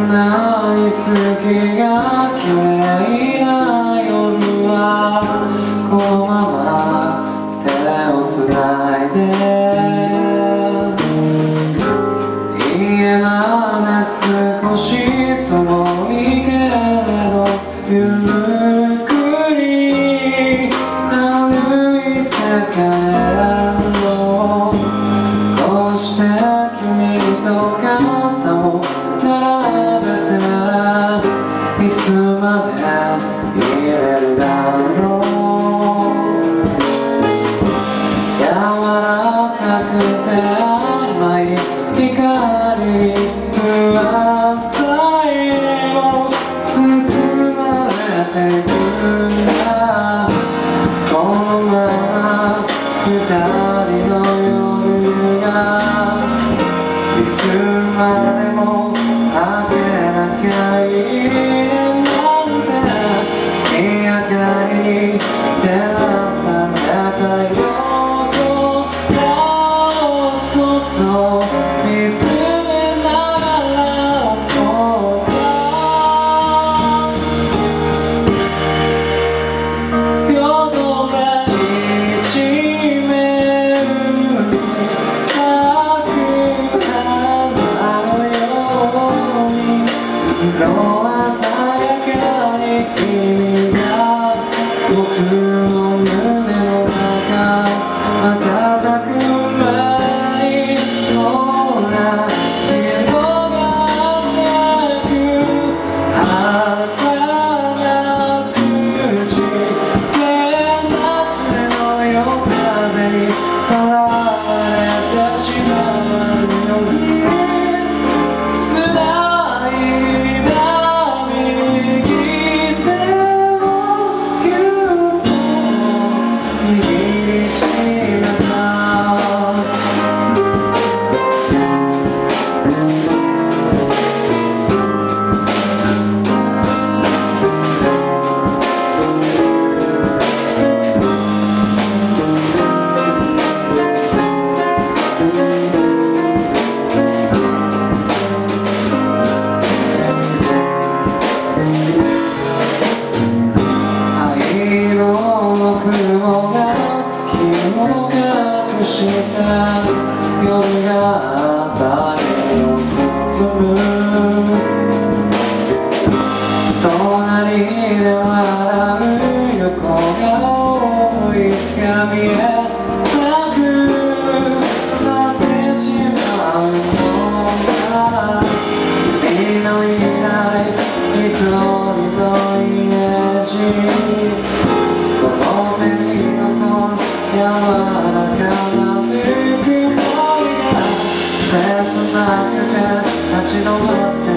なに月が綺麗な夜はこのまま手をつないで家まで少し遠いけれどゆっくり歩いて帰るのこうして君と肩を並べていつまでいれるだろう柔らかくて甘い光不安さえも包まれていくんだこのまま二人の夜がいつまでも明けなきゃいいなんて月明かり照らされた夜空をそっと見つめながら思った夜空一面咲く花のように色鮮やかに君が僕の胸の中瞬く前ほら広がってく儚く口で夏の夜風にさらわれてしまうように辛いな右手をぎゅっと握りしめた灰色の雲が月を隠した夜が誰を包む隣で笑う横顔いつか見えなくなってしまうのだ君のいない一人のイメージこの手に残る柔らかなぬくもりが切なくて立ち止まって